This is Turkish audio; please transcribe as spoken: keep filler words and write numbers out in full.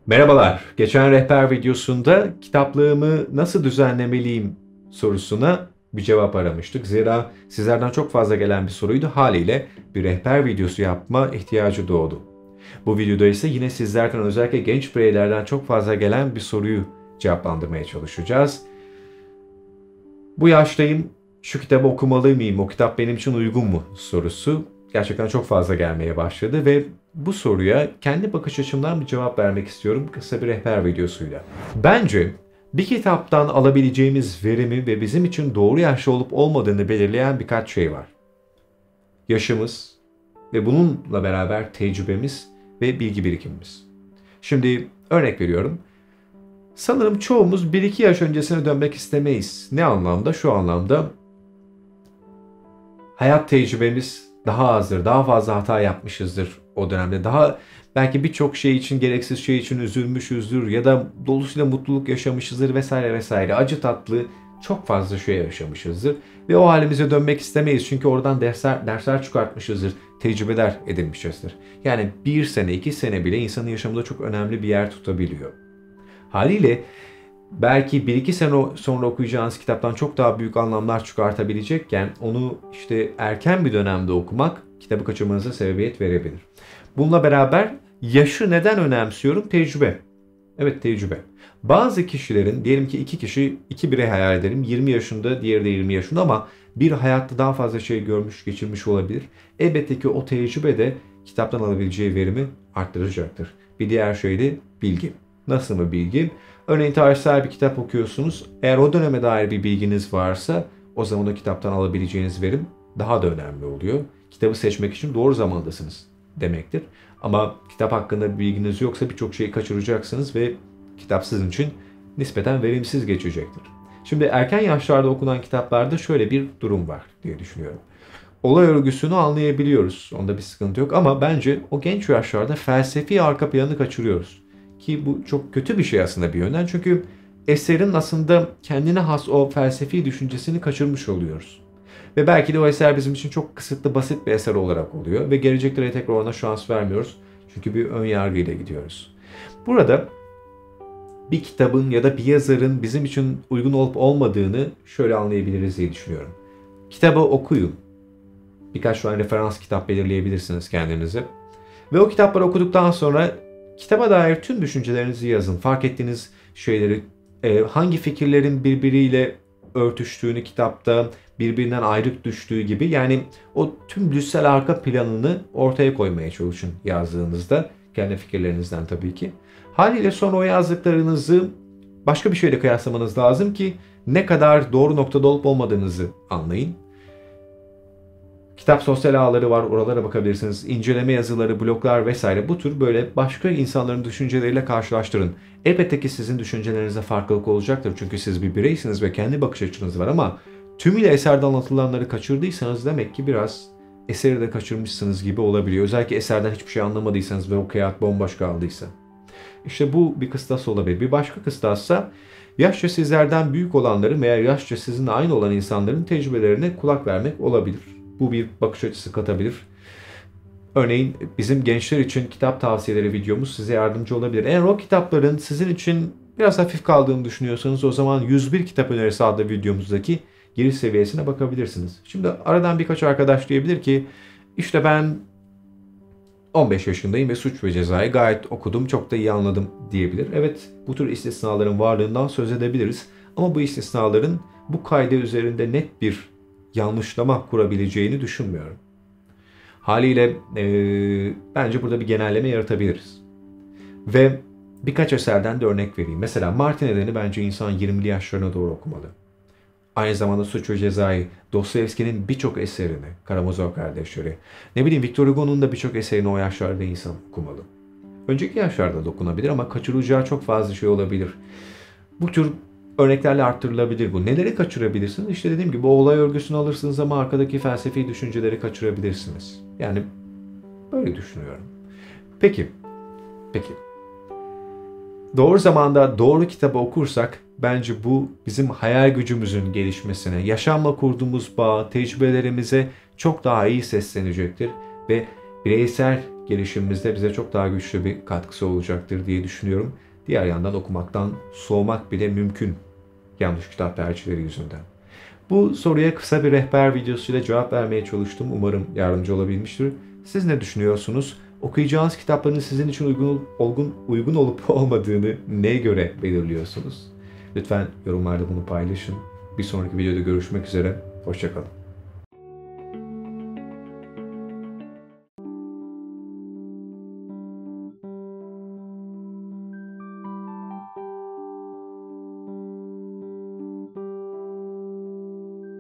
Merhabalar. Geçen rehber videosunda kitaplığımı nasıl düzenlemeliyim sorusuna bir cevap aramıştık. Zira sizlerden çok fazla gelen bir soruydu. Haliyle bir rehber videosu yapma ihtiyacı doğdu. Bu videoda ise yine sizlerden, özellikle genç bireylerden çok fazla gelen bir soruyu cevaplandırmaya çalışacağız. Bu yaştayım, şu kitabı okumalı mıyım, o kitap benim için uygun mu sorusu gerçekten çok fazla gelmeye başladı ve bu soruya kendi bakış açımdan bir cevap vermek istiyorum kısa bir rehber videosuyla. Bence bir kitaptan alabileceğimiz verimi ve bizim için doğru yaşta olup olmadığını belirleyen birkaç şey var. Yaşımız ve bununla beraber tecrübemiz ve bilgi birikimimiz. Şimdi örnek veriyorum. Sanırım çoğumuz bir iki yaş öncesine dönmek istemeyiz. Ne anlamda? Şu anlamda hayat tecrübemiz daha azdır, daha fazla hata yapmışızdır o dönemde. Daha belki birçok şey için, gereksiz şey için üzülmüşüzdür ya da dolusuyla mutluluk yaşamışızdır vesaire vesaire. Acı tatlı çok fazla şey yaşamışızdır ve o halimize dönmek istemeyiz. Çünkü oradan dersler, dersler çıkartmışızdır, tecrübeler edinmişizdir. Yani bir sene, iki sene bile insanın yaşamında çok önemli bir yer tutabiliyor. Haliyle belki bir iki sene sonra okuyacağınız kitaptan çok daha büyük anlamlar çıkartabilecekken onu işte erken bir dönemde okumak kitabı kaçırmanıza sebebiyet verebilir. Bununla beraber yaşı neden önemsiyorum? Tecrübe. Evet, tecrübe. Bazı kişilerin, diyelim ki iki kişi, iki birey hayal edelim. yirmi yaşında, diğeri de yirmi yaşında ama bir hayatta daha fazla şey görmüş, geçirmiş olabilir. Elbette ki o tecrübe de kitaptan alabileceği verimi arttıracaktır. Bir diğer şey de bilgi. Nasıl mı bilgi? Örneğin tarihsel bir kitap okuyorsunuz. Eğer o döneme dair bir bilginiz varsa o zaman o kitaptan alabileceğiniz verim daha da önemli oluyor. Kitabı seçmek için doğru zamandasınız demektir. Ama kitap hakkında bir bilginiz yoksa birçok şeyi kaçıracaksınız ve kitap sizin için nispeten verimsiz geçecektir. Şimdi erken yaşlarda okunan kitaplarda şöyle bir durum var diye düşünüyorum. Olay örgüsünü anlayabiliyoruz. Onda bir sıkıntı yok ama bence o genç yaşlarda felsefi arka planı kaçırıyoruz. Ki bu çok kötü bir şey aslında bir yönden. Çünkü eserin aslında kendine has o felsefi düşüncesini kaçırmış oluyoruz. Ve belki de o eser bizim için çok kısıtlı, basit bir eser olarak oluyor. Ve geleceklere tekrar ona şans vermiyoruz. Çünkü bir ön yargıyla gidiyoruz. Burada bir kitabın ya da bir yazarın bizim için uygun olup olmadığını şöyle anlayabiliriz diye düşünüyorum. Kitabı okuyun. Birkaç tane referans kitap belirleyebilirsiniz kendinize. Ve o kitapları okuduktan sonra kitaba dair tüm düşüncelerinizi yazın. Fark ettiğiniz şeyleri, e, hangi fikirlerin birbiriyle örtüştüğünü kitapta, birbirinden ayrık düştüğü gibi, yani o tüm düzsel arka planını ortaya koymaya çalışın yazdığınızda. Kendi fikirlerinizden tabii ki. Haliyle sonra o yazdıklarınızı başka bir şeyle kıyaslamanız lazım ki ne kadar doğru noktada olup olmadığınızı anlayın. Kitap sosyal ağları var, oralara bakabilirsiniz. İnceleme yazıları, bloglar vesaire, bu tür böyle başka insanların düşünceleriyle karşılaştırın. Elbette ki sizin düşüncelerinizde farklılık olacaktır. Çünkü siz bir bireysiniz ve kendi bakış açınız var ama tümüyle eserde anlatılanları kaçırdıysanız demek ki biraz eseri de kaçırmışsınız gibi olabiliyor. Özellikle eserden hiçbir şey anlamadıysanız ve o kağıt bomboş kaldıysa. İşte bu bir kıstas olabilir. Bir başka kıstassa yaşça sizlerden büyük olanların veya yaşça sizinle aynı olan insanların tecrübelerine kulak vermek olabilir. Bu bir bakış açısı katabilir. Örneğin bizim gençler için kitap tavsiyeleri videomuz size yardımcı olabilir. Eğer o kitapların sizin için biraz hafif kaldığını düşünüyorsanız o zaman yüz bir Kitap Önerisi adlı videomuzdaki giriş seviyesine bakabilirsiniz. Şimdi aradan birkaç arkadaş diyebilir ki işte ben on beş yaşındayım ve Suç ve Ceza'yı gayet okudum, çok da iyi anladım diyebilir. Evet, bu tür istisnaların varlığından söz edebiliriz. Ama bu istisnaların bu kaydı üzerinde net bir yanlışlama kurabileceğini düşünmüyorum. Haliyle e, bence burada bir genelleme yaratabiliriz. Ve birkaç eserden de örnek vereyim. Mesela Martin Eden'i bence insan yirmili yaşlarına doğru okumalı. Aynı zamanda Suç ve Ceza'yı, Dostoyevski'nin birçok eserini, Karamazov kardeşleri, ne bileyim Victor Hugo'nun da birçok eserini o yaşlarda insan okumalı. Önceki yaşlarda da okunabilir ama kaçıracağı çok fazla şey olabilir. Bu tür örneklerle arttırılabilir bu. Neleri kaçırabilirsiniz? İşte dediğim gibi o olay örgüsünü alırsınız ama arkadaki felsefi düşünceleri kaçırabilirsiniz. Yani böyle düşünüyorum. Peki, peki. Doğru zamanda doğru kitabı okursak bence bu bizim hayal gücümüzün gelişmesine, yaşamla kurduğumuz bağ, tecrübelerimize çok daha iyi seslenecektir ve bireysel gelişimimizde bize çok daha güçlü bir katkısı olacaktır diye düşünüyorum. Diğer yandan okumaktan soğumak bile mümkün yanlış kitap tercihleri yüzünden. Bu soruya kısa bir rehber videosuyla cevap vermeye çalıştım. Umarım yardımcı olabilmiştir. Siz ne düşünüyorsunuz? Okuyacağınız kitapların sizin için uygun, uygun, uygun olup olmadığını neye göre belirliyorsunuz? Lütfen yorumlarda bunu paylaşın. Bir sonraki videoda görüşmek üzere. Hoşça kalın.